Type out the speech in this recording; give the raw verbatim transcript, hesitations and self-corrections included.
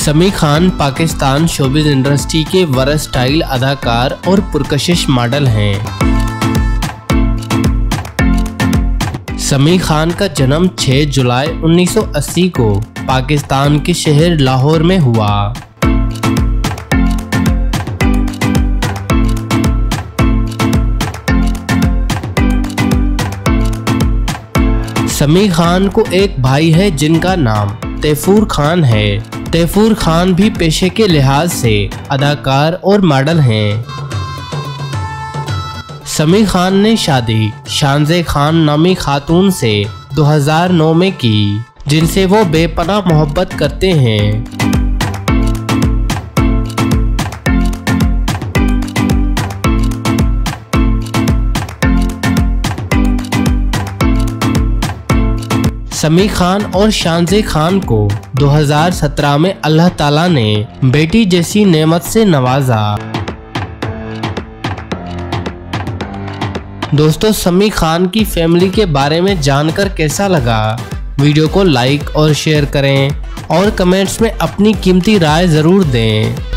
समी Khan Pakistan showbiz industry के versatile अदाकार और पुरकशिश मॉडल हैं। समी खान का जन्म छह जुलाई उन्नीस सौ अस्सी को पाकिस्तान के शहर लाहौर में हुआ। समी खान को एक भाई है जिनका नाम तैफूर खान है। तैफूर खान भी पेशे के लिहाज से अदाकार और मॉडल हैं। समी खान ने शादी शानज़े खान नामी खातून से दो हज़ार नौ में की, जिनसे वो बेपनाह मोहब्बत करते हैं। समी खान और शानज़े खान को दो हज़ार सत्रह में अल्लाह ताला ने बेटी जैसी नेमत से नवाजा। दोस्तों, समी खान की फैमिली के बारे में जानकर कैसा लगा? वीडियो को लाइक और शेयर करें और कमेंट्स में अपनी कीमती राय ज़रूर दें।